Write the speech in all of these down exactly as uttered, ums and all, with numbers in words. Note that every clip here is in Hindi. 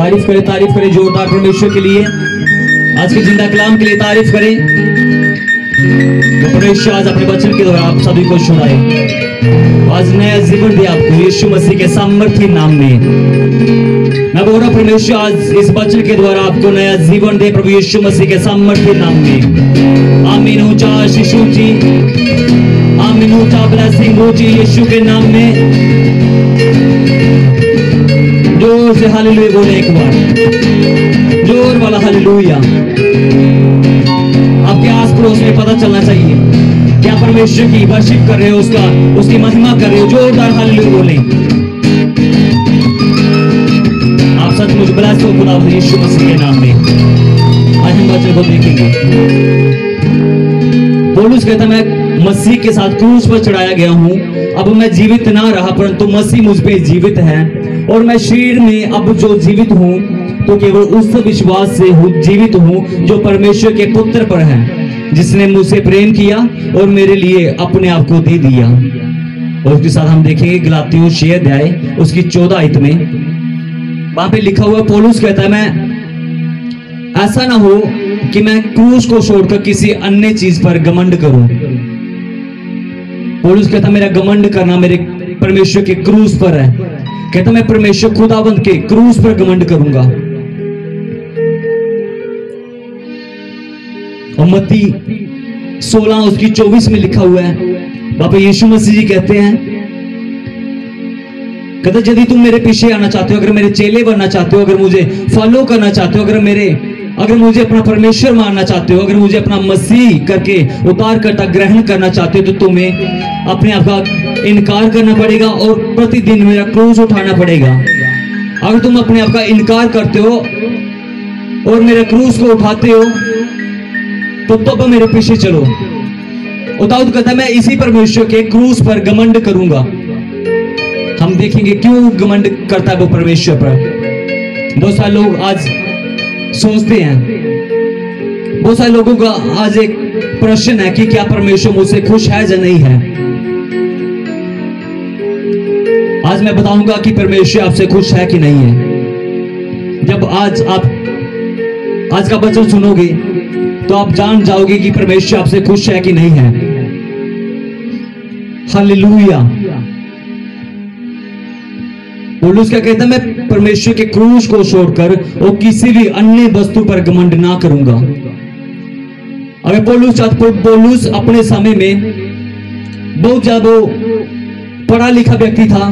तारीफ करें, तारीफ करें जोरदार परमेश्वर के लिए, आज के जिंदा कलाम के लिए तारीफ करें। तो परमेश्वर आज अपने वचन के द्वारा आप सभी को सुनाए, आज नया जीवन दे आपको यीशु मसीह के सामर्थ्य नाम में। मैं बोल रहा परमेश्वर आज इस वचन के द्वारा आपको नया जीवन दे प्रभु यीशु मसीह के सामर्थ्य नाम में। आमीन। ऊंचा आशीष जी, आमीन। ऊंचा ब्लेसिंग हो जी यीशु के नाम में। जोर से हालेलुया बोले एक बार, जोर वाला हालेलुया। आपके आस पड़ोस में पता चलना चाहिए क्या परमेश्वर की वर्शिप कर रहे हो, उसका उसकी महिमा कर रहे हो। जोरदार हालेलुया बोले। आप सचमुच ब्लेस हो खुदा यीशु मसीह के नाम में। आज हम वचन को देखेंगे। पौलुस कहता मैं मसीह के साथ क्रूस पर चढ़ाया गया हूं, अब मैं जीवित ना रहा परंतु मसीह मुझ पे जीवित है, और मैं शरीर में अब जो जीवित हूं तो केवल उस विश्वास से हूं जीवित हूं जो परमेश्वर के पुत्र पर है, जिसने मुझसे प्रेम किया और मेरे लिए अपने आप को दे दिया। और उसके साथ हम देखेंगे गलातियों छह अध्याय उसकी चौदह आयत में, वहां पे लिखा हुआ पौलुस कहता है मैं ऐसा ना हो कि मैं क्रूस को छोड़कर किसी अन्य चीज पर घमंड करूं। पौलुस कहता मेरा घमंड करना मेरे परमेश्वर के क्रूस पर है। कहता मैं परमेश्वर खुदावंद के क्रूस पर घमंड करूंगा। और मत्ती सोलह उसकी चौबीस में लिखा हुआ है, बाबा यीशु मसीह जी कहते हैं, कहते यदि तुम मेरे पीछे आना चाहते हो, अगर मेरे चेले बनना चाहते हो, अगर मुझे फॉलो करना चाहते हो, अगर मेरे अगर मुझे अपना परमेश्वर मानना चाहते हो, अगर मुझे अपना मसीह करके उतार करता ग्रहण करना चाहते हो, तो तुम्हें अपने आप का इनकार करना पड़ेगा और प्रतिदिन मेरा क्रूस उठाना पड़ेगा। अगर तुम अपने आप का इनकार करते हो और मेरे क्रूस को उठाते हो तो तब तो मेरे पीछे चलो। दाऊद कहता है मैं इसी परमेश्वर के क्रूस पर घमंड करूंगा। हम देखेंगे क्यों घमंड करता है वो परमेश्वर पर। बहुत सारे लोग आज सोचते हैं, बहुत सारे लोगों का आज एक प्रश्न है कि क्या परमेश्वर मुझसे खुश है या नहीं है। आज मैं बताऊंगा कि परमेश्वर आपसे खुश है कि नहीं है। जब आज आप आज का वचन सुनोगे तो आप जान जाओगे कि परमेश्वर आपसे खुश है कि नहीं है। हालेलुया। पौलुस क्या कहता है मैं परमेश्वर के क्रूस को छोड़कर और किसी भी अन्य वस्तु पर घमंड ना करूंगा। अगर पौलुस पौलुस अपने समय में बहुत ज्यादा पढ़ा लिखा व्यक्ति था,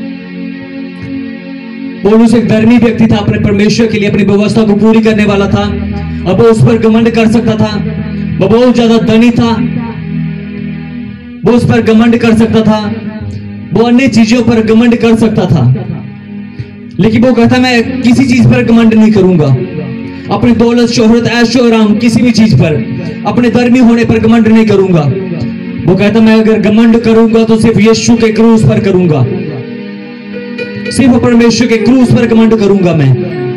पौलुस एक धर्मी व्यक्ति था, अपने परमेश्वर के लिए अपनी व्यवस्था को पूरी करने वाला था, अब वो उस पर घमंड कर सकता था। वो बहुत ज्यादा धनी था, वो उस पर घमंड कर सकता था, वो अन्य चीजों पर घमंड कर सकता था, लेकिन वो कहता मैं किसी चीज पर घमंड नहीं करूंगा। अपनी दौलत, शोहरत, ऐशो आराम, किसी भी चीज पर, अपने धर्मी होने पर घमंड नहीं करूंगा। वो कहता मैं अगर घमंड करूंगा तो सिर्फ यीशु के क्रूस पर करूंगा, सिर्फ परमेश्वर के क्रूस पर घमंड करूंगा मैं।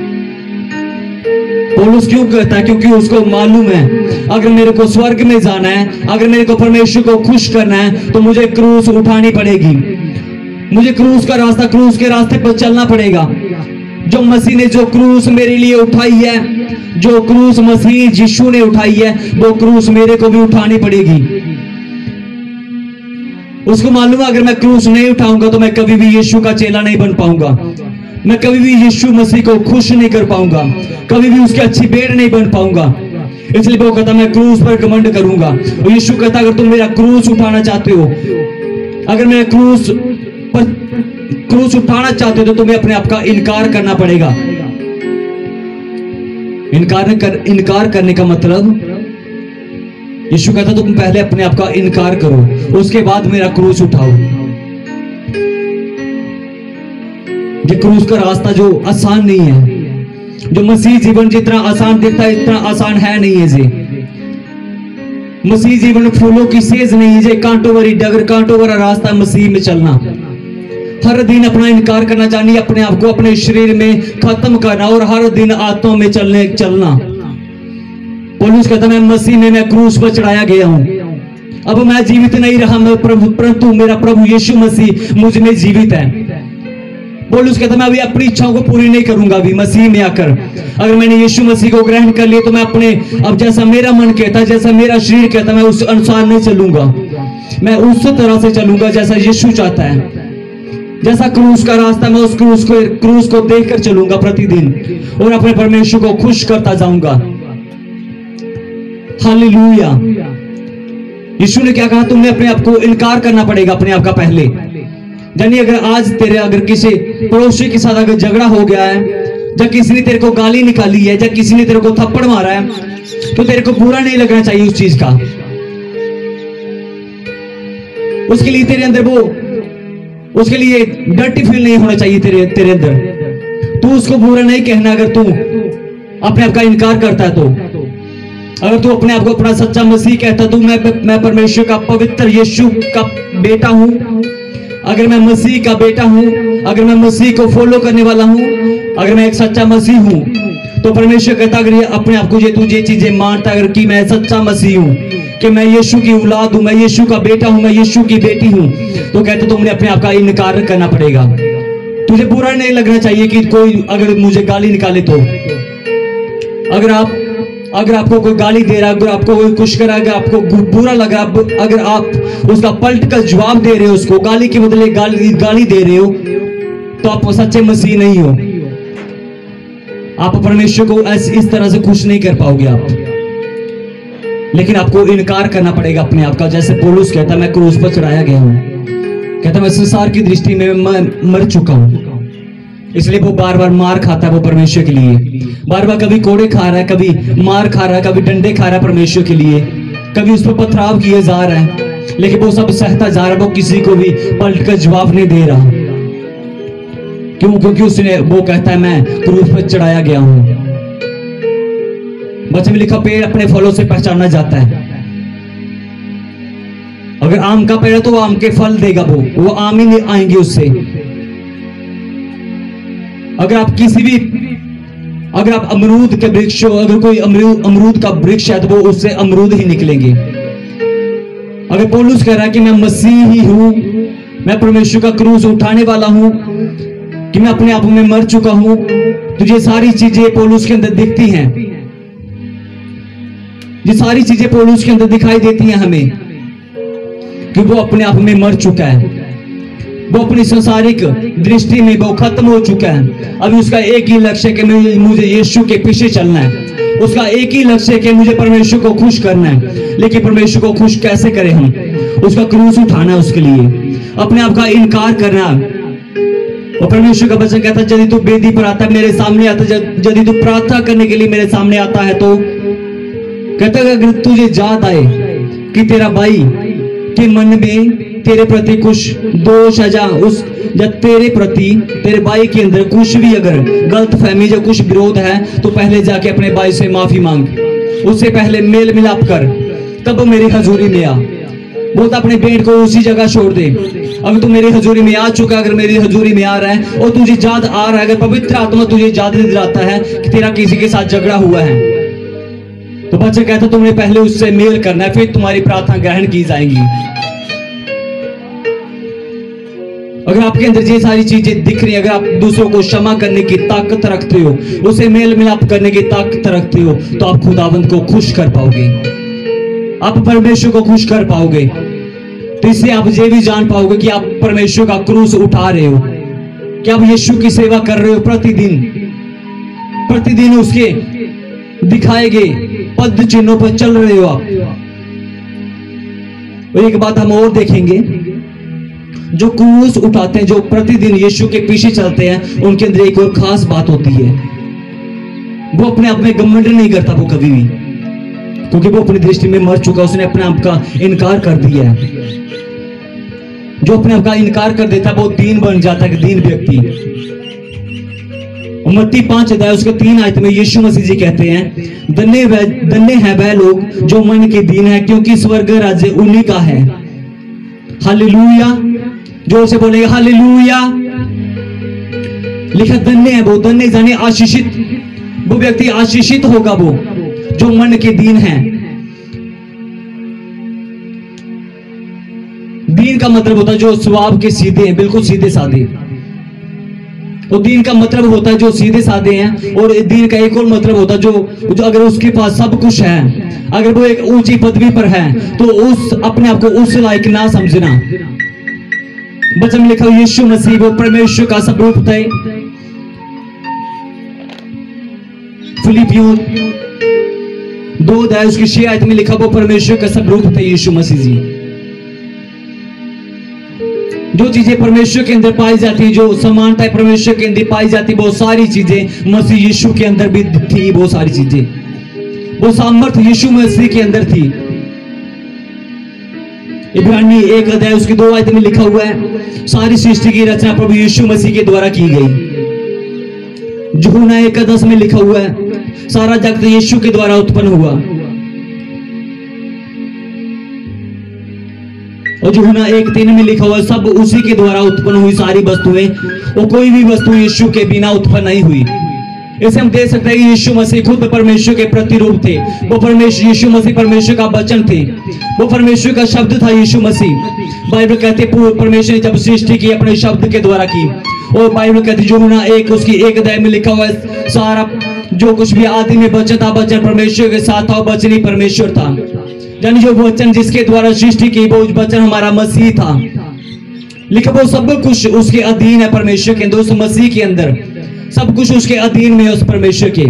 पौलुस क्यों कहता है? क्योंकि उसको मालूम है अगर मेरे को स्वर्ग में जाना है, अगर मेरे को परमेश्वर को खुश करना है तो मुझे क्रूस उठानी पड़ेगी। मुझे क्रूस का रास्ता, क्रूस के रास्ते पर चलना पड़ेगा। जो मसीह ने जो क्रूस मेरे लिए उठाई है, जो क्रूस मसीह यीशु ने उठाई है, वो क्रूस मेरे को भी उठानी पड़ेगी। उसको मालूम है अगर मैं क्रूस नहीं उठाऊंगा तो मैं कभी भी यीशु का चेला नहीं बन पाऊंगा, मैं कभी भी यीशु मसीह को खुश नहीं कर पाऊंगा, कभी भी उसकी अच्छी भेड़ नहीं बन पाऊंगा। इसलिए वो कहता मैं क्रूस पर घमंड करूंगा। और यीशु कहता अगर तुम मेरा क्रूस उठाना चाहते हो, अगर मेरा क्रूस पर क्रूस उठाना चाहते हो तो तुम्हें अपने आप का इनकार करना पड़ेगा। इनकार कर इनकार करने का मतलब, यीशु कहता तुम पहले अपने आप का इनकार करो, उसके बाद मेरा क्रूस उठाओ। ये क्रूस का रास्ता जो आसान नहीं है, जो मसीह जीवन जितना आसान दिखता है इतना आसान है नहीं है। जी मसीह जीवन फूलों की सेज नहीं है, जे कांटों वाली डगर, कांटों वाला रास्ता मसीह में चलना। हर दिन अपना इनकार करना चाहिए, अपने आप को अपने शरीर में खत्म करना और हर दिन आत्मा में चलने चलना। पौलुस कहता मैं मसीह में मैं क्रूस पर चढ़ाया गया हूं, अब मैं जीवित नहीं रहा मैं प्रभु, परंतु मेरा प्रभु यीशु मसीह मुझ में जीवित है। पौलुस कहता मैं अभी अपनी इच्छाओं को पूरी नहीं करूंगा अभी मसीह में आकर। अगर मैंने यीशु मसीह को ग्रहण कर लिया तो मैं अपने अब जैसा मेरा मन कहता, जैसा मेरा शरीर कहता, मैं उस अनुसार नहीं चलूंगा। मैं उस तरह से चलूंगा जैसा यीशु चाहता है। जैसा क्रूस का रास्ता, मैं उस क्रूस को क्रूस को देखकर चलूंगा प्रतिदिन और अपने परमेश्वर को खुश करता जाऊंगा। हालेलुया। यीशु ने क्या कहा? तुमने अपने आप को इनकार करना पड़ेगा अपने आप का पहले। यानी अगर आज तेरे अगर किसी पड़ोसी के साथ अगर झगड़ा हो गया है, या किसी ने तेरे को गाली निकाली है, या किसी ने तेरे को थप्पड़ मारा है, तो तेरे को बुरा नहीं लगना चाहिए उस चीज का। उसके लिए तेरे अंदर वो उसके लिए डर्टी फील नहीं होना चाहिए तेरे तेरे अंदर। तू उसको बुरा नहीं कहना अगर तू अपने आप का इनकार करता है। तो अगर तू अपने आप को अपना सच्चा मसीह कहता, तू मैं मैं परमेश्वर का पवित्र यीशु का बेटा हूं, अगर मैं मसीह का बेटा हूं, अगर मैं मसीह को फॉलो करने वाला हूं, अगर मैं एक सच्चा मसीह हूं, तो परमेश्वर कहता अगर ये अपने आप को ये तुझे चीजें मानता अगर कि मैं सच्चा मसीह हूं, कि मैं यीशु की औलाद हूं, मैं यीशु का बेटा हूं, मैं यीशु की बेटी हूं, तो कहते तुमने अपने आप का इनकार करना पड़ेगा। तुझे बुरा नहीं लगना चाहिए कि कोई अगर मुझे गाली निकाले तो। अगर आप अगर आपको कोई गाली दे रहा है, अगर आपको कोई कुछ करा, अगर आपको बुरा लगा, अगर आप उसका पलट कर जवाब दे रहे हो, उसको गाली के बदले गाली गाली दे रहे हो, तो आप सच्चे मसीह नहीं हो। आप परमेश्वर को इस तरह से खुश नहीं कर पाओगे आप। लेकिन आपको इनकार करना पड़ेगा अपने आप का। जैसे पौलुस कहता मैं क्रूस पर चढ़ाया गया हूं, कहता मैं संसार की दृष्टि में मैं मर चुका हूं, इसलिए वो बार बार मार खाता है वो परमेश्वर के लिए। बार बार कभी कोड़े खा रहा है, कभी मार खा रहा है, कभी डंडे खा रहा है परमेश्वर के लिए, कभी उस पर पथराव किए जा रहा है, लेकिन वो सब सहता जा रहा है। वो किसी को भी पलट कर जवाब नहीं दे रहा। क्यों? क्योंकि उसने वो कहता है मैं क्रूस पर चढ़ाया गया हूं। वचन में लिखा पेड़ अपने फलों से पहचाना जाता है। अगर आम का पेड़ है तो वो आम के फल देगा, वो वो आम ही नहीं आएंगे उससे। अगर आप किसी भी अगर आप अमरूद के वृक्ष हो, अगर कोई अमरूद अमरूद का वृक्ष है तो वो उससे अमरूद ही निकलेंगे। अगर पौलुस कह रहा है कि मैं मसीह ही हूं, मैं परमेश्वर का क्रूस उठाने वाला हूं, कि मैं अपने आप में मर चुका हूं, तो ये सारी चीजें पौलुस के अंदर दिखती हैं। ये सारी चीजें पौलुस के अंदर दिखाई देती हैं हमें कि वो अपने आप में मर चुका है। वो अपनी संसारिक दृष्टि में वो खत्म हो चुका है। अभी उसका एक ही लक्ष्य है कि मुझे यीशु के पीछे चलना है। उसका एक ही लक्ष्य है कि मुझे परमेश्वर को खुश करना है। लेकिन परमेश्वर को खुश कैसे करें हम? उसका क्रूस उठाना है, उसके लिए अपने आप का इनकार करना। और परमेश्वर का वचन कहता है यदि तू वेदी पर आता, मेरे सामने आता, यदि तू प्रार्थना करने के लिए मेरे सामने आता है, तो कहता है अगर तुझे याद आए कि तेरा भाई के मन में तेरे प्रति कुछ दोष है, जा उस जब तेरे प्रति तेरे भाई के अंदर कुछ भी अगर गलत फहमी या कुछ विरोध है, तो पहले जाके अपने भाई से माफी मांग, उससे पहले मेल मिलाप कर, तब मेरी हजूरी में आ। बोलता अपने पेट को उसी जगह छोड़ दे। अगर तू मेरी हजूरी में आ चुका, अगर मेरी हजूरी में आ रहा है और तुझे याद आ रहा है, अगर पवित्र आत्मा तुझे याद दिलाता है कि तेरा किसी के साथ झगड़ा हुआ है, तो बच्चे कहते तुमने पहले उससे मेल करना है, फिर तुम्हारी प्रार्थना ग्रहण की जाएगी। अगर आपके अंदर ये सारी चीजें दिख रही है, अगर आप दूसरों को क्षमा करने की ताकत रखते हो, उसे मेल मिलाप करने की ताकत रखते हो, तो आप खुदावंद को खुश कर पाओगे, आप परमेश्वर को खुश कर पाओगे। तो इससे आप ये भी जान पाओगे कि आप परमेश्वर का क्रूस उठा रहे हो, कि आप यीशु की सेवा कर रहे हो प्रतिदिन प्रतिदिन उसके दिखाए गए पद चिन्हों पर चल रहे हो आप। और एक बात हम और देखेंगे, जो क्रूस उठाते हैं, जो प्रतिदिन यीशु के पीछे चलते हैं, उनके अंदर एक और खास बात होती है, वो अपने आप में घमंड नहीं करता वो कभी भी, क्योंकि वो अपनी दृष्टि में मर चुका, उसने अपने आप का इनकार कर दिया है। जो अपने आप का इनकार कर देता है वो दीन बन जाता है, दीन व्यक्ति। मत्ती पांच अध्याय उसके तीन आयत में यीशु मसीह जी कहते हैं, धन्य वह धन्य है वह लोग जो मन के दीन है, क्योंकि स्वर्ग राज्य उन्हीं का है। हालेलुया, जोर से बोलेगा हालेलुया। लिखा धन्य है वो, धन्य जाने आशीषित, वो व्यक्ति आशीषित होगा वो जो मन के दीन है। दीन का मतलब होता है जो स्वभाव के सीधे हैं, बिल्कुल सीधे साधे। और दीन का मतलब होता है जो सीधे साधे हैं, और दीन का एक और मतलब होता है जो, जो अगर उसके पास सब कुछ है, अगर वो एक ऊंची पदवी पर है, तो उस अपने आप को उस लायक ना समझना। वचन में लिखा यीशु मसीह वो परमेश्वर का स्वरूप थे। फिलिपियों दो अध्याय उसकी छह आयत में लिखा वो परमेश्वर का स्वरूप थे यीशु मसीह जी। जो चीजें परमेश्वर के अंदर पाई जाती, जो समानता परमेश्वर के अंदर पाई जाती, वो सारी चीजें मसीह यीशु के अंदर भी थी। वो सारी चीजें, वो सामर्थ्य यीशु मसीह के अंदर थी। इब्रानी एक अध्याय उसकी दो आयत में लिखा हुआ है सारी सृष्टि की रचना प्रभु यीशु मसीह के द्वारा की गई। यूहन्ना एक दस में लिखा हुआ है सारा जगत यीशु के द्वारा उत्पन्न हुआ। और यूहन्ना एक तीन में लिखा हुआ सब उसी के द्वारा उत्पन्न हुई सारी वस्तुएं, और कोई भी वस्तु यीशु के बिना उत्पन्न नहीं हुई। इसे हम देख सकते हैं कि यीशु मसीह खुद परमेश्वर के प्रतिरूप थे। वो परमेश्वर यीशु मसीह परमेश्वर का वचन थे, वो परमेश्वर का शब्द था यीशु मसीह। बाइबल कहते परमेश्वर ने जब सृष्टि की अपने शब्द के द्वारा की, और बाइबल कहती यूहन्ना एक उसकी एक अध्याय में लिखा हुआ है सारा जो कुछ भी आदि में वचन था, वचन परमेश्वर के साथ था, वचन ही परमेश्वर था। यानी जो वचन जिसके द्वारा सृष्टि की वो वचन हमारा मसीह था। लिखा वो सब कुछ उसके अधीन है परमेश्वर के अंदर, उस मसीह के अंदर सब कुछ उसके अधीन में है उस परमेश्वर के।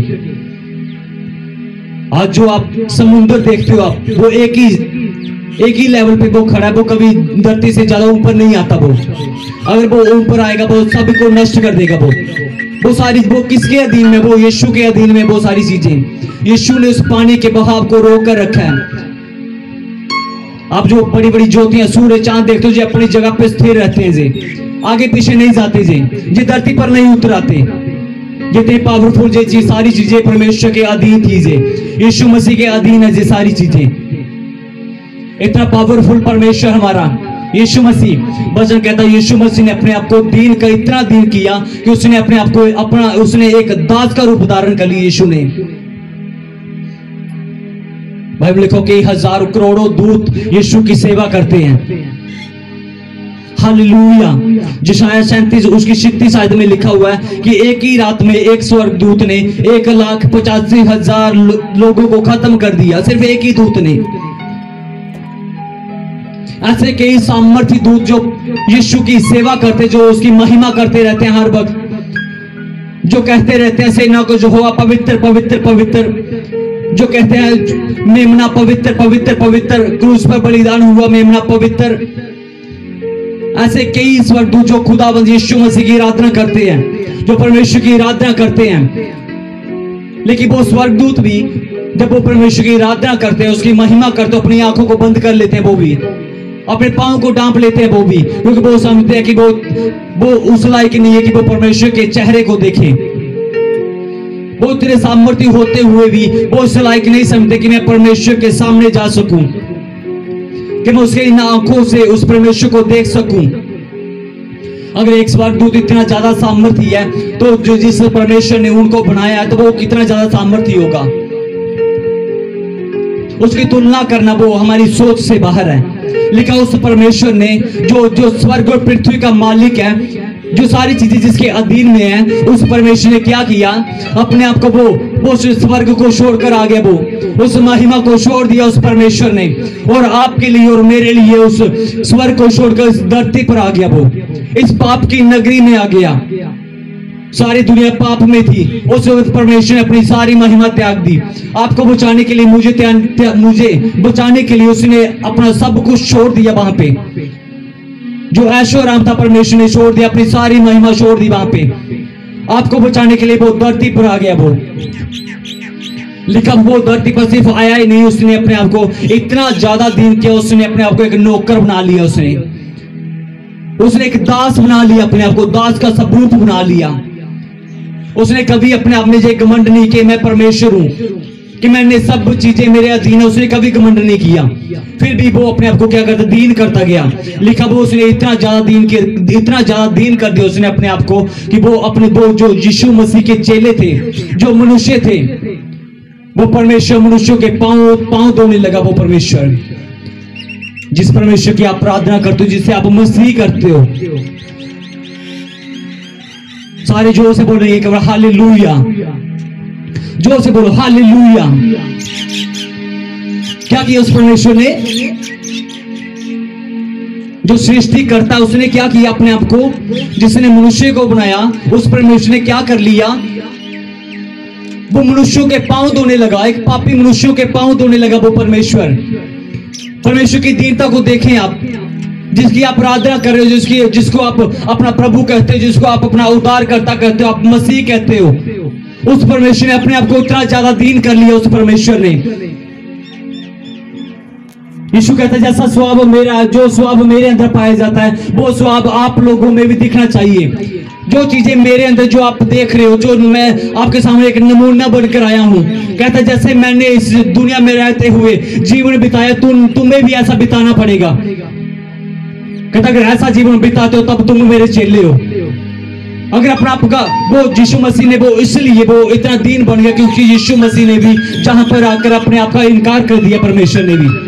आज जो आप समुद्र देखते हो आप, वो एक ही एक ही लेवल पे वो खड़ा है, वो कभी धरती से ज्यादा ऊपर नहीं आता। वो अगर वो ऊपर आएगा वो सभी को नष्ट कर देगा। वो वो सारी वो किसके अधीन में? वो यीशु के अधीन में। वो सारी चीजें यीशु ने उस पानी के बहाव को रोक कर रखा है। आप जो बड़ी बड़ी ज्योतियां सूर्य चांद देखते हो जो अपनी जगह पे स्थिर रहते हैं, जे आगे पीछे नहीं जाते, जे जे धरती पर नहीं उतर आते। जितने पावरफुल जे चीज सारी चीजें परमेश्वर के अधीन थी, जे यीशु मसीह के अधीन है जे सारी चीजें। इतना पावरफुल परमेश्वर हमारा यीशु मसीह। वचन कहता है यीशु मसीह ने अपने आप को दीन का इतना दीन किया कि उसने अपने आप को अपना उसने एक दास का रूप धारण कर लिया। यीशु ने बाइबल लिखो कि हजारों करोड़ों दूत यीशु की सेवा करते हैं। हालेलुया। यशायाह सैंतीस उसकी छियालीस आयत में लिखा हुआ है कि एक ही रात में एक स्वर्गदूत ने एक लाख पचासी हजार लो, लोगों को खत्म कर दिया। सिर्फ एक ही दूत ने। ऐसे कई सामर्थ्य दूत जो यीशु की सेवा करते, जो उसकी महिमा करते रहते हैं हर वक्त, जो कहते रहते हैं सेना को जो हुआ पवित्र पवित्र पवित्र, जो कहते हैं मेमना पवित्र पवित्र पवित्र, क्रूस पर बलिदान हुआ मेमना पवित्र। ऐसे कई स्वर्गदूत जो खुदावंद यीशु मसीह की आराधना करते हैं, जो परमेश्वर की आराधना करते हैं। लेकिन वो स्वर्गदूत भी जब वो परमेश्वर की आराधना करते हैं, उसकी महिमा करते हैं, अपनी आंखों को बंद कर लेते हैं, वो भी अपने पांव को डांप लेते हैं, वो भी, क्योंकि वो समझते हैं कि वो वो उस लायक नहीं है कि वो परमेश्वर के चेहरे को देखें। वो इतने सामर्थ्य होते हुए भी वो उस लायक नहीं समझते कि मैं परमेश्वर के सामने जा सकूं, कि मैं उसके इन आंखों से उस परमेश्वर को देख सकूं। अगर एक स्वर्गदूत इतना ज्यादा सामर्थ्य है, तो जो जिस परमेश्वर ने उनको बनाया है, तो वो कितना ज्यादा सामर्थ्य होगा। उसकी तुलना करना वो हमारी सोच से बाहर है। लिखा उस परमेश्वर ने जो जो स्वर्ग और पृथ्वी का मालिक है, जो सारी चीजें जिसके अधीन में है, उस परमेश्वर ने क्या किया? अपने आप को वो वो स्वर्ग को छोड़कर आ गया। वो उस महिमा को छोड़ दिया उस परमेश्वर ने, और आपके लिए और मेरे लिए उस स्वर्ग को छोड़कर इस धरती पर आ गया। वो इस पाप की नगरी में आ गया। सारी दुनिया पाप में थी, उस परमेश्वर ने अपनी सारी महिमा त्याग दी। आपको बचाने के लिए, मुझे त्या, त्या, मुझे बचाने के लिए उसने अपना सब कुछ छोड़ दिया। वहां पे जो ऐशो आराम था परमेश्वर ने छोड़ दिया, अपनी सारी महिमा छोड़ दी वहां पे। आपको बचाने के लिए वो धरती पर आ गया। वो लिखा वो धरती पर सिर्फ आया ही नहीं, उसने अपने आप को इतना ज्यादा दीन किया, उसने अपने आप को एक नौकर बना लिया। उसने उसने एक दास बना लिया, अपने आप को दास का स्वरूप बना लिया। उसने कभी अपने आप में ये घमंड नहीं किया मैं परमेश्वर हूं, कि मैंने सब चीजें मेरे अधीन है। उसने कभी घमंड नहीं किया। फिर भी वो अपने आप को क्या करता? दीन करता गया। लिखा वो उसने इतना ज्यादा दीन के इतना ज्यादा दीन कर दिया उसने अपने आप को, कि वो अपने वो जो यीशु मसीह के चेले थे, जो मनुष्य थे, वो परमेश्वर मनुष्यों के पांव पांव धोने लगा। वो परमेश्वर जिस परमेश्वर की आप प्रार्थना करते हो, जिसे आप मसीह करते हो, सारे जोर से बोल रहे हैं, हालेलुया, जोर से बोलो हालेलुया। क्या किया उस परमेश्वर ने? जो सृष्टि करता उसने क्या किया? अपने आप को, जिसने मनुष्य को बनाया, उस परमेश्वर ने क्या कर लिया? वो मनुष्यों के पांव धोने लगा, एक पापी मनुष्यों के पांव धोने लगा वो परमेश्वर। परमेश्वर की दीनता को देखें आप, जिसकी आप आराधना कर रहे हो, जिसकी जिसको आप अपना प्रभु कहते हो, जिसको आप अपना उद्धारकर्ता कहते हो, आप मसीह कहते हो, उस परमेश्वर ने अपने आप को इतना ज्यादा दीन कर लिया। उस परमेश्वर ने, यीशु कहता है जैसा स्वभाव मेरा, जो स्वभाव मेरे अंदर पाया जाता है वो स्वभाव आप लोगों में भी दिखना चाहिए। जो चीजें मेरे अंदर जो आप देख रहे हो, जो मैं आपके सामने एक नमूना बनकर आया हूं, कहता है जैसे मैंने इस दुनिया में रहते हुए जीवन बिताया, तुम तुम्हें भी ऐसा बिताना पड़ेगा। कहता अगर ऐसा जीवन बिताते हो तब तुम मेरे चेले हो। अगर अपना आपका वो यीशु मसीह ने वो इसलिए वो इतना दीन बन गया क्योंकि यीशु मसीह ने भी जहां पर आकर अपने आप का इनकार कर दिया। परमेश्वर ने भी,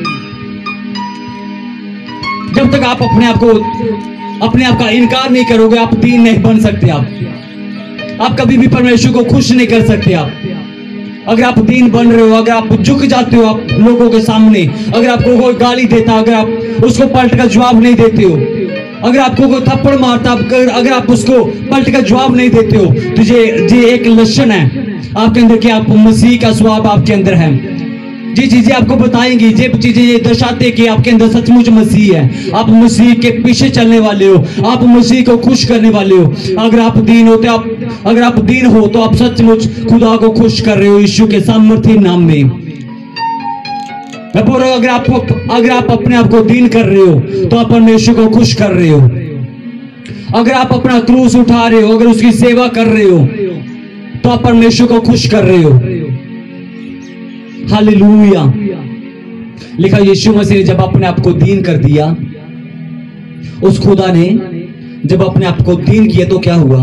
जब तक आप अपने आप को अपने आप का इनकार नहीं करोगे, आप दीन नहीं बन सकते। आप आप कभी भी परमेश्वर को खुश नहीं कर सकते। आप अगर आप दीन बन रहे हो, अगर आप झुक जाते हो आप लोगों के सामने, अगर आपको कोई गाली देता, अगर आप उसको पलट का जवाब नहीं देते हो, अगर आपको कोई थप्पड़ मारता, अगर आप उसको पलट का जवाब नहीं देते हो, तो ये ये एक लक्षण है आपके अंदर कि आप मसीह का स्वभाव आपके अंदर है। ये चीजें आपको बताएंगी, ये चीजें ये दर्शाते कि आपके अंदर सचमुच मसीह है। आप मसीह के पीछे चलने वाले हो, आप मसीह को खुश करने वाले हो। अगर आप दीन होते आप अगर आप दीन हो तो आप सचमुच खुदा को खुश कर रहे हो यीशु के सामर्थ्य नाम में। मैं बोल रहा हूं अगर आप अगर आप अपने आप को दीन कर रहे हो तो आप परमेश्वर को खुश कर रहे हो। अगर आप अपना क्रूस उठा रहे हो, अगर उसकी सेवा कर रहे हो तो आप परमेश्वर को खुश कर रहे हो। हालेलुया। लिखा यीशु मसीह ने जब अपने आप को दीन कर दिया, उस खुदा ने जब अपने आप को दीन किया तो क्या हुआ?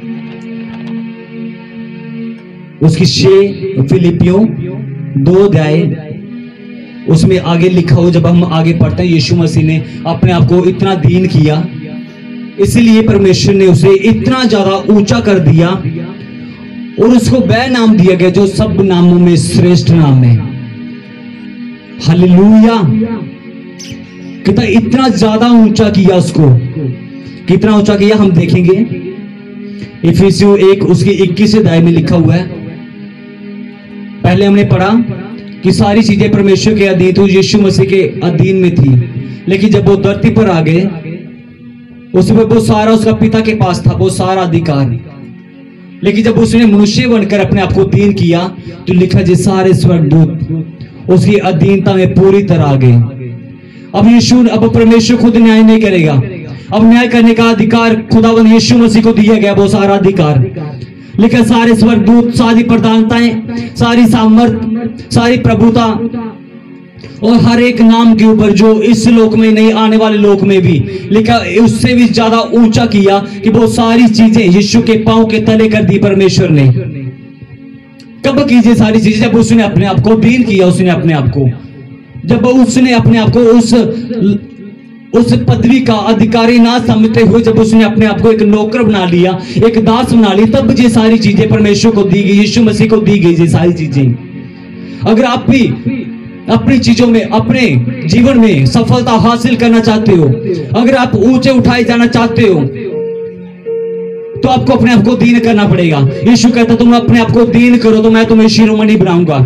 उसकी छह फिलिपियों दो अध्याय उसमें आगे लिखा हो, जब हम आगे पढ़ते हैं यीशु मसीह ने अपने आप को इतना दीन किया, इसलिए परमेश्वर ने उसे इतना ज्यादा ऊंचा कर दिया और उसको वह नाम दिया गया जो सब नामों में श्रेष्ठ नाम है। हालेलुया। कितना इतना ज्यादा ऊंचा किया उसको, कितना ऊंचा किया हम देखेंगे। इफिसियों एक उसकी इक्कीस अध्याय में लिखा हुआ है। पहले हमने पढ़ा कि सारी चीजें परमेश्वर के अधीन थी, यीशु मसीह के अधीन में थी, लेकिन जब वो धरती पर आ गए उसमें वो सारा उसका पिता के पास था, वो सारा अधिकार। लेकिन जब उसने मनुष्य बनकर अपने आप को दीन किया तो लिखा जी सारे स्वर्गदूत उसकी अधीनता में पूरी तरह आ गए। अब यीशु अब परमेश्वर खुद न्याय नहीं करेगा, अब न्याय करने का अधिकार खुदावंद यीशु मसीह को दिया गया, वो सारा अधिकार। लेकिन सारे स्वर्गदूत, सारी प्रधानताएं, सारी सामर्थ, सारी प्रभुता और हर एक नाम के ऊपर जो इस लोक में नहीं आने वाले लोक में भी लिखा, उससे भी ज्यादा ऊंचा किया कि वो सारी चीजें यीशु के पांव के तले कर दी परमेश्वर ने। कब कीजिए सारी चीजें? जब उसने अपने आप को दीन किया, उसने अपने आप को जब उसने अपने आप को उस उस पदवी का अधिकारी ना समझते हुए जब उसने अपने आप को एक नौकर बना लिया, एक दास बना लिया, तब ये सारी चीजें परमेश्वर को दी गई, यीशु मसीह को दी गई ये सारी चीजें। अगर आप भी अपनी चीजों में, अपने जीवन में सफलता हासिल करना चाहते हो, अगर आप ऊंचे उठाए जाना चाहते हो, तो आपको अपने आप को दीन करना पड़ेगा। यीशु कहता तुम अपने आप को दीन करो तो मैं तुम्हें शिरोमणि बनाऊंगा।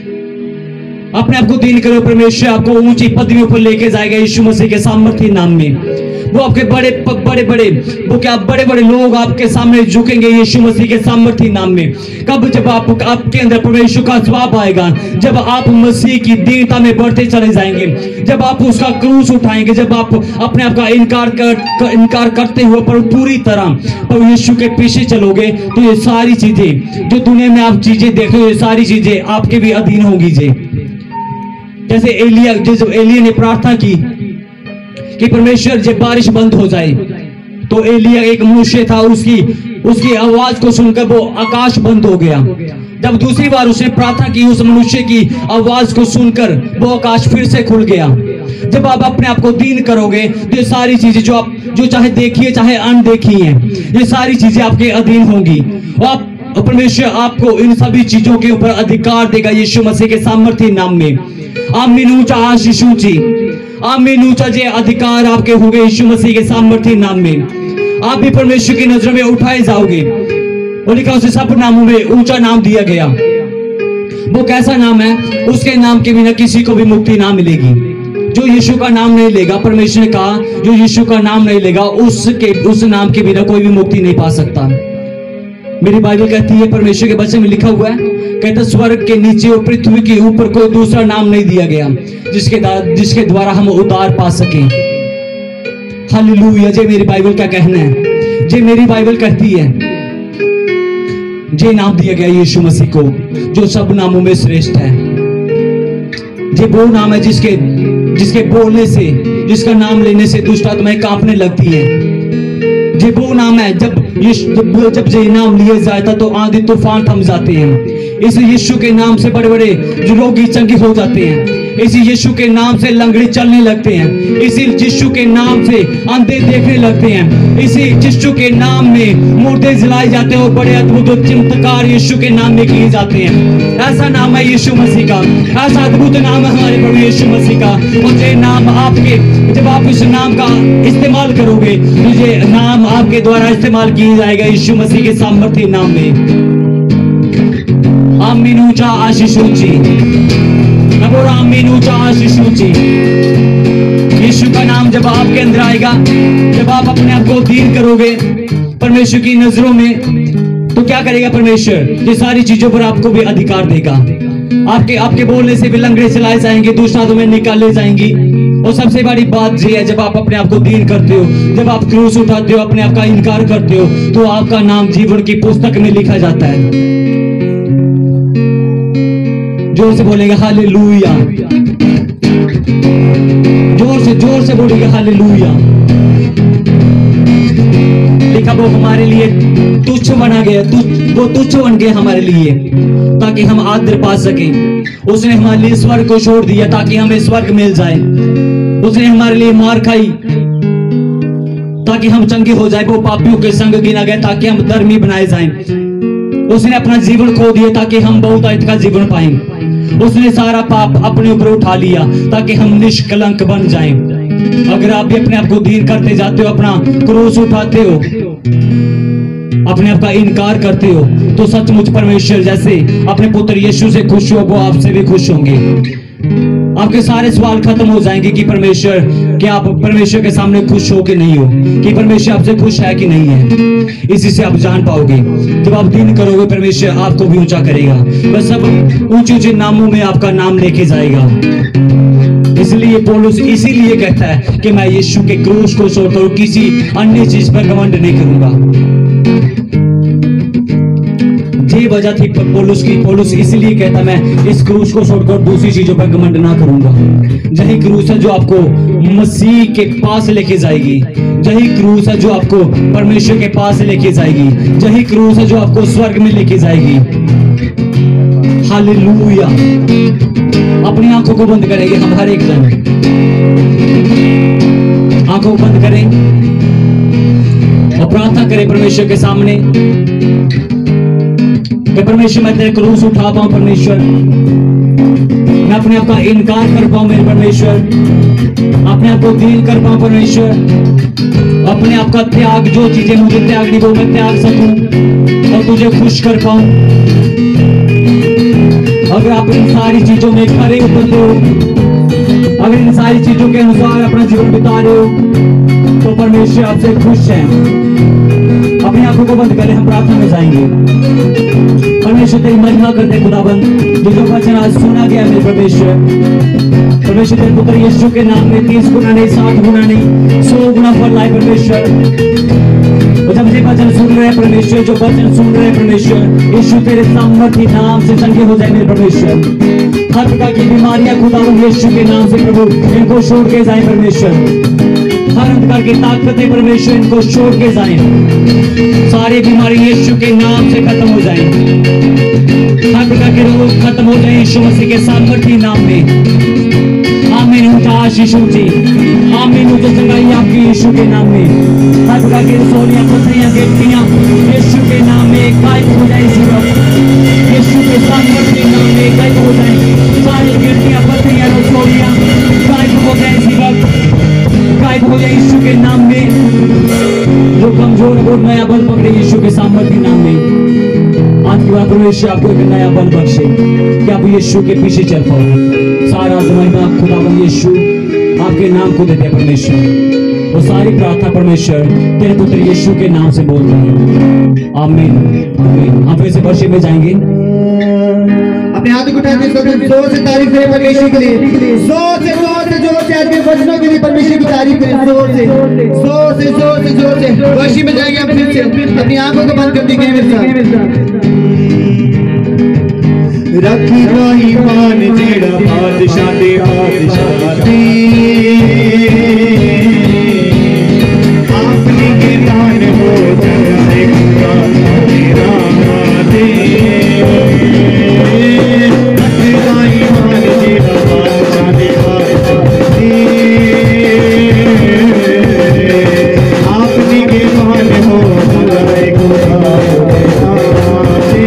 अपने आप को दीन करो, परमेश्वर आपको ऊंची पदवियों पर लेके जाएगा यीशु मसीह के सामर्थ्य नाम में। वो आपके बड़े बड़े बड़े वो क्या बड़े बड़े लोग आपके सामने झुकेंगे यीशु मसीह के सामर्थ्य नाम में। कब? जब आप आपके अंदर परमेश्वर का स्वभाव आएगा, जब आप मसीह की दीनता में बढ़ते चले जाएंगे, जब आप उसका क्रूस उठाएंगे, जब आप अपने आप का इनकार कर, कर इनकार करते हुए पर पूरी तरह पर यीशु के पीछे चलोगे, तो ये सारी चीजें जो दुनिया में आप चीजें देख रहे हो, ये सारी चीजें आपके भी अधीन होंगी। जे जैसे एलिया जब एलिया ने प्रार्थना की कि परमेश्वर जब बारिश बंद हो जाए, तो एलिया एक मनुष्य था, उसकी उसकी आवाज को सुनकर वो आकाश बंद हो गया। जब दूसरी बार उसने प्रार्थना की, उस मनुष्य की आवाज को सुनकर वो आकाश फिर से खुल गया। जब आप अपने आप को दीन करोगे तो ये सारी चीजें जो आप जो चाहे देखिए चाहे अनदेखी हैं, ये सारी चीजें आपके अधीन होंगी। और आप परमेश्वर आपको इन सभी चीजों के ऊपर अधिकार देगा यीशु मसीह के सामर्थ्य नाम में। आमीन ऊंचा आशीष ऊंची, आमीन ऊंचा जे अधिकार आपके होंगे यीशु मसीह के सामर्थ्य नाम में। आप भी परमेश्वर की नजरों में उठाए जाओगे। और लिखा उसे सब नामों में ऊंचा नाम दिया गया। वो कैसा नाम है? उसके नाम के बिना किसी को भी मुक्ति ना मिलेगी। जो यीशु का नाम नहीं लेगा, परमेश्वर ने कहा जो यीशु का नाम नहीं लेगा उसके उस नाम के बिना कोई भी मुक्ति नहीं पा सकता। मेरी बाइबल कहती है, परमेश्वर के वचन में लिखा हुआ है, कहता स्वर्ग के नीचे और पृथ्वी के ऊपर कोई दूसरा नाम नहीं दिया गया जिसके जिसके द्वारा हम उद्धार पा सके। हालेलुया। जे मेरी बाइबल का कहना है, जे मेरी बाइबल कहती है, जे नाम दिया गया यीशु मसीह को जो सब नामों में श्रेष्ठ है। जे वो नाम है जिसके जिसके बोलने से, जिसका नाम लेने से दुष्ट आत्माएं कांपने लगती है। जे वो नाम है जब जब जब ये नाम लिए जाता तो आंधी तूफान थम जाते हैं। इस यीशु के नाम से बड़े बड़े जो रोगी चंगे हो जाते हैं। इसी यीशु के नाम से लंगड़े चलने लगते हैं। इसी यीशु के नाम से अंधे देखने लगते हैं। इसी यीशु के नाम में मुर्दे जलाए जाते हैं और बड़े अद्भुत चमत्कार यीशु के नाम में किए जाते हैं। ऐसा नाम है यीशु मसीह का, ऐसा अद्भुत नाम है हमारे प्रभु यीशु मसीह का। और ये नाम आपके, जब आप इस नाम का इस्तेमाल करोगे तो ये नाम आपके द्वारा इस्तेमाल किया जाएगा यीशु मसीह के सामर्थ्य नाम में। आमीन ऊंचा आशीष ऊंची, आमीन ऊंचा आशीष ऊंची। यीशु का नाम जब आपके अंदर आएगा, जब आप अपने आप को दीन करोगे परमेश्वर की नजरों में, तो क्या करेगा परमेश्वर? ये सारी चीजों पर आपको भी अधिकार देगा। आपके आपके बोलने से भी लंगड़े चलाए जाएंगे, दुष्ट आत्माएं निकाले जाएंगी। और सबसे बड़ी बात ये है, जब आप अपने आप को दीन करते हो, जब आप क्रूस उठाते हो, अपने आप का इनकार करते हो, तो आपका नाम जीवन की पुस्तक में लिखा जाता है। जोर से बोलेगा हालेलुया, जोर से जोर से बोलेगा हालेलुया। लिखा वो हमारे लिए तुच्छ बना गया, तुच्छ, वो तुच्छ बन गया हमारे लिए ताकि हम आदर पा सकें। उसने हमारे लिए स्वर्ग को छोड़ दिया ताकि हमें स्वर्ग मिल जाए। उसने हमारे लिए मार खाई ताकि हम चंगे हो जाए। वो पापियों के संग गिना गया ताकि हम धर्मी बनाए जाएं। उसने अपना जीवन खो दिया ताकि हम बहुतायत का जीवन पाएं। उसने सारा पाप अपने ऊपर उठा लिया ताकि हम निष्कलंक बन जाएं। अगर आप भी अपने आप को दीन करते जाते हो, अपना क्रूस उठाते हो, अपने आप का इनकार करते हो, तो सचमुच परमेश्वर जैसे अपने पुत्र यीशु से खुश हो, वो आपसे भी खुश होंगे। आपके सारे सवाल खत्म हो जाएंगे कि परमेश्वर, क्या आप परमेश्वर के सामने खुश हो कि नहीं हो, कि परमेश्वर आपसे खुश है कि नहीं है। इसी से आप जान पाओगे। जब आप दीन करोगे परमेश्वर आपको भी ऊंचा करेगा। बस सब ऊंचे ऊंचे नामों में आपका नाम लेके जाएगा। इसलिए पौलुस इसीलिए कहता है कि मैं यीशु के क्रूस को छोड़कर किसी अन्य चीज पर घमंड नहीं करूंगा। ये वजह थी पौलुस की। पौलुस इसलिए कहता मैं इस क्रूस को छोड़कर दूसरी चीजों पर घमंड ना करूंगा। यही क्रूस है जो आपको मसीह के पास लेके जाएगी। यही क्रूस है जो आपको परमेश्वर के पास लेके जाएगी। यही क्रूस है जो आपको स्वर्ग में लेके जाएगी। हालेलुया। अपनी आंखों को बंद करेंगे हम हर एक जन, आंखों को बंद करें और प्रार्थना करें परमेश्वर के सामने कि परमेश्वर मैं तेरे क्रूस उठा पाऊं। परमेश्वर मैं अपने आप का इनकार कर पाऊं। मेरे परमेश्वर अपने आप को दीन कर पाऊं। परमेश्वर अपने आप का त्याग, जो चीजें मुझे त्यागनी वो मैं त्याग सकूं और तुझे खुश कर पाऊं। अगर आप इन सारी चीजों में खरे उतरते हो, अगर इन सारी चीजों के अनुसार अपना जीवन बिता रहे हो, तो परमेश्वर आपसे खुश है। अपनी आंखों को बंद करें, हम प्रार्थना में जाएंगे। परमेश्वर तेरी महिमा करते खुदाबंद, जो जो वचन आज सुना गया मेरे परमेश्वर, परमेश्वर तेरे पुत्र यीशु के नाम में तीस गुना नहीं, सात गुना नहीं, सौ गुना फल लाए परमेश्वर। जब ये वचन सुन रहे हैं परमेश्वर, जो वचन सुन रहे हैं परमेश्वर, यीशु तेरे सामर्थ्य नाम से चंगे हो जाए मेरे परमेश्वर। हर प्रकार की बीमारियां खुदाबंद यीशु के नाम से प्रभु इनको छोड़ के जाए परमेश्वर। हर अंधकार की ताकतें परमेश्वर इनको छोड़ के जाए। सारी बीमारी यीशु के नाम से खत्म हो जाए। हर प्रकार के रोग खत्म हो जाए यीशु मसीह के सामर्थ्य नाम में। आमीन। आमीन उनचास यीशु जी, आमीन उसे संगाई आपकी यीशु के नाम में। हर प्रकार की रसौलियां, पथरियां, गिट्टियां यीशु के नाम में गायब हो जाए इसी वक्त। यीशु के सामर्थ्य नाम में गायब हो जाए सारी गिट्टियां, पथरियां, रसौलियां गायब हो जाए इसी वक्त, गायब हो जाए यीशु के नाम में। जो कमजोर है वो नया बल पकड़े यीशु के सामर्थ्य नाम में। आज की बात परमेश्वर आपको एक नया बल बख्शे कि आप यीशु के पीछे चल पाओ। सारा महिमा खुदावंद यीशु आपके नाम को देते हैं परमेश्वर। वो सारी प्रार्थना परमेश्वर तेरे पुत्र यीशु के नाम से बोल रहे हैं। आमीन आमीन। हम फिर से वर्शिप में जाएंगे। अपने हाथ उठाते जोर से तारीफ करें परमेश्वर के लिए, जोर से जोर से जोर से आज के वचनों के लिए परमेश्वर की तारीफ करें, जोर से जोर से जोर से जोर से वर्शिप में जाएंगे। हम फिर से अपनी आंखों को बंद कर दी गई मेरे साथ। रखी माही मान जेड़ा बादशाह दे बादशाह दे, आपने के दान हो जाए खुदा तेरा दे। रखी माही मान जेड़ा बादशाह दे बादशाह दे, आपने के दान हो जाए खुदा तेरा दे।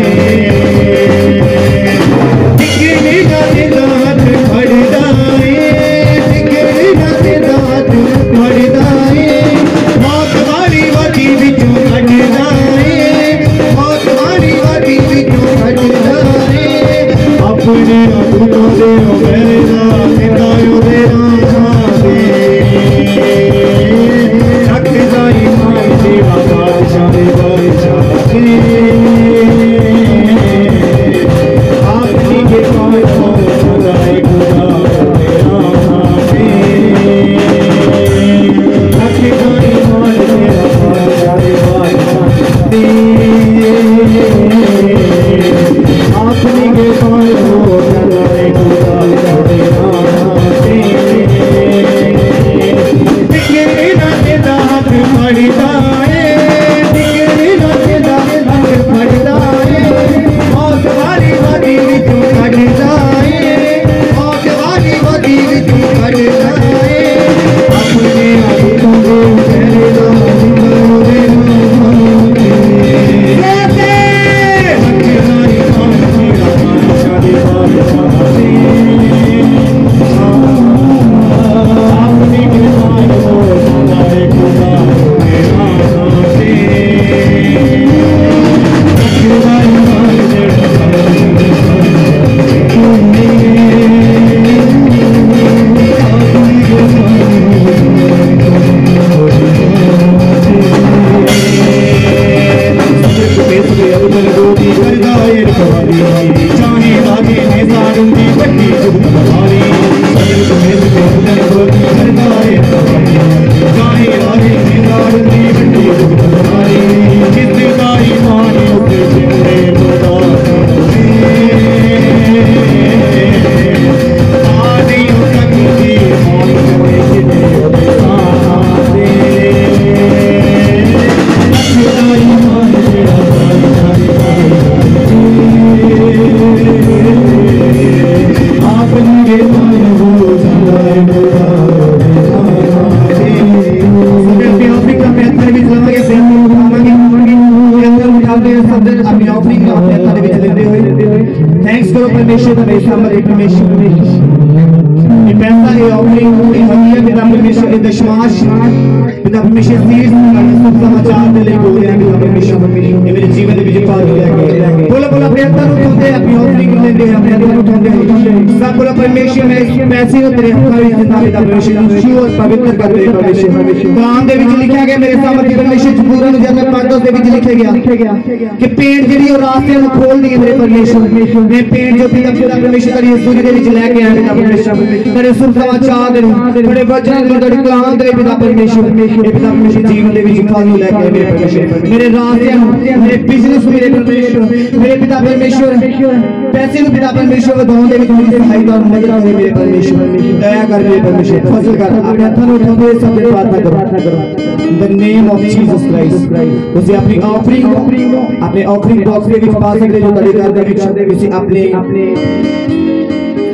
पवित्र कर दे परमेश्वर। कुरान दे विच लिखा गया मेरे सामने परमेश्वर पूरा जन्नत पाक दे विच लिखा गया कि पेड़ जेडी और रास्ते नु खोल दिए मेरे परमेश्वर। मैं पेड़ जो पिता पिता परमेश्वर तेरी सूर्य दे विच लेके आया पिता परमेश्वर। तेरे सुसमाचार दे बड़े वचन दे तेरे कलाम दे पिता परमेश्वर। ये पिता परमेश्वर जीवन दे विच फल नु लेके आया मेरे परमेश्वर। मेरे रास्ते मेरे बिजनेस मेरे परमेश्वर मेरे पिता परमेश्वर पैसे नु पिता परमेश्वर ਵਧਾਉਣ ਦੇ ਵਿੱਚ ਮੇਰੀ ਸਹਾਇਤਾ और मदद करे मेरे परमेश्वर। दया कर मेरे परमेश्वर, फजल कर अपने हाथों में उठाते हुए सब प्रार्थना करो in the name of Jesus Christ. उसे अपनी ऑफरिंग अपने ऑफरिंग बॉक्स के विच पा सकते जो तेरे घर दे विच उसे अपने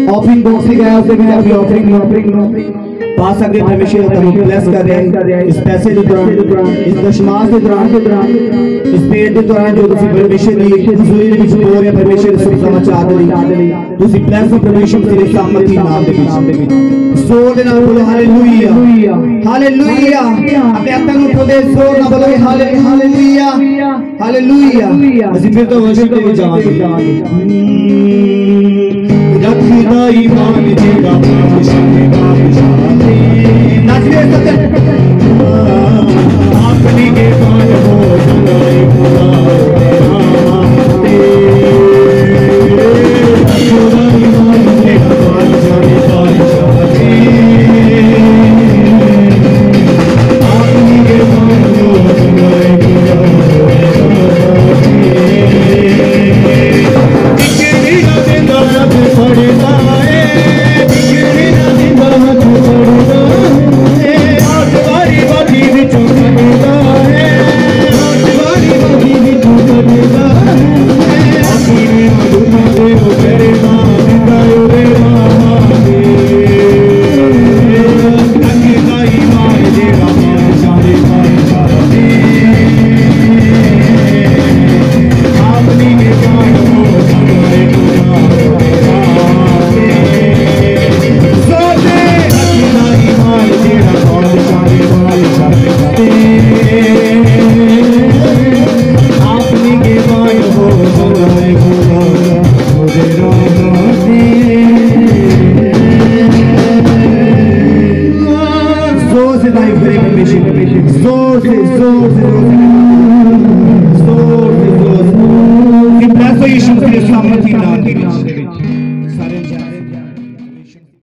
ऑफरिंग बॉक्स लगाया उसके भी अपनी ऑफरिंग ऑफरिंग पा सकते परमेश्वर तुम ब्लेस कर रहे हैं इस पैसे के दौरान इस दशमास के दौरान इस पेड़ के दौरान जो तुम परमेश्वर की हुजूरी के विच बोल रहे परमेश्वर सुख समाचार दे तुम ब्लेस हो परमेश्वर तेरे सामर्थी नाम दे विच जोर दे नाल बोलो हालेलुया हालेलुया अपने हाथों को उठो दे जोर नाल बोलो हालेलुया हालेलुया ਅਸੀਂ ਫਿਰ ਤੋਂ ਵਰਸ਼ਿਪ ਦੇ ਵਿੱਚ ਜਾਵਾਂਗੇ रखदा ईमान तेरा बादशाह बादशाह नचले सब